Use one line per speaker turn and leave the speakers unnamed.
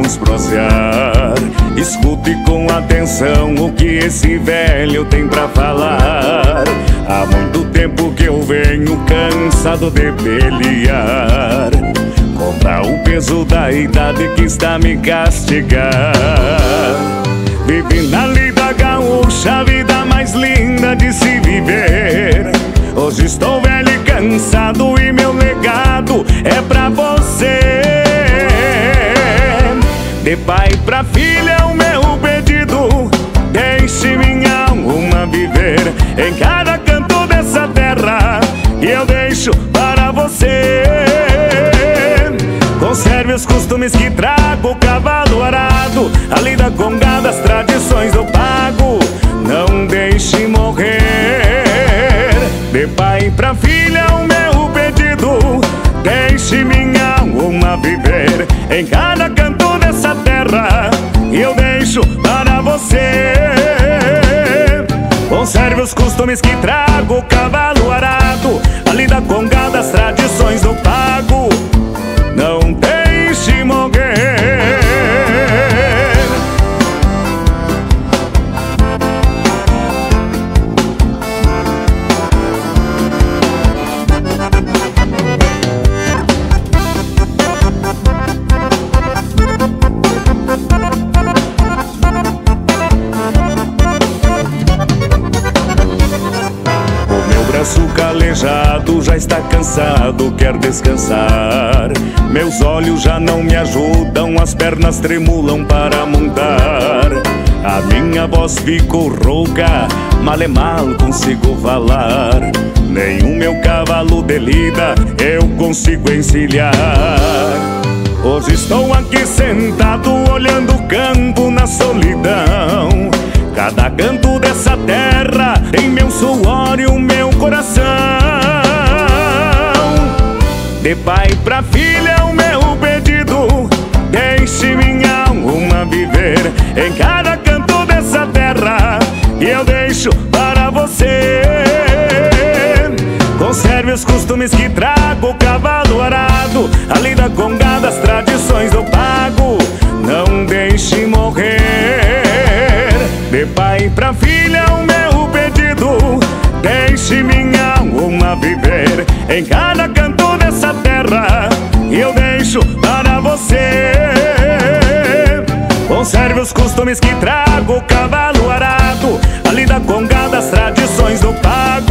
vamos prosear. Escute com atenção o que esse velho tem pra falar. Há muito tempo que eu venho cansado de pelear contra o peso da idade que está a me castigar. Vivi na lida gaúcha, a vida mais linda de se viver. Hoje estou velho e cansado e meu legado é pra você. De pai pra filha é o meu pedido: deixe minha alma viver em cada canto dessa terra e eu deixo para você. Conserve os costumes que trago, o cavalo arado, a lida com gado, as tradições do pago. Não deixe morrer. De pai pra filha é o meu pedido: deixe minha alma viver em cada canto dessa terra e eu deixo para você. Conserve os costumes que trago, o cavalo arado, a lida com gado, as tradições do pago. Não deixe morrer. Braço calejado já está cansado, quer descansar. Meus olhos já não me ajudam, as pernas tremulam para montar. A minha voz ficou rouca, mal e mal consigo falar. Nem o meu cavalo de lida eu consigo encilhar. Hoje estou aqui sentado olhando o campo na solidão. Cada canto dessa terra tem meu suor e o meu coração. De pai pra filha é o meu pedido: deixe minha alma viver em cada canto dessa terra e eu deixo para você. Conserve os costumes que trago, o cavalo arado, a lida com gado, as tradições do pago. Não deixe morrer. De pai pra filha é o meu pedido: deixe minha alma viver em cada canto dessa terra e eu deixo para você. Conserve os costumes que trago, o cavalo arado, a lida com gado, as tradições do pago.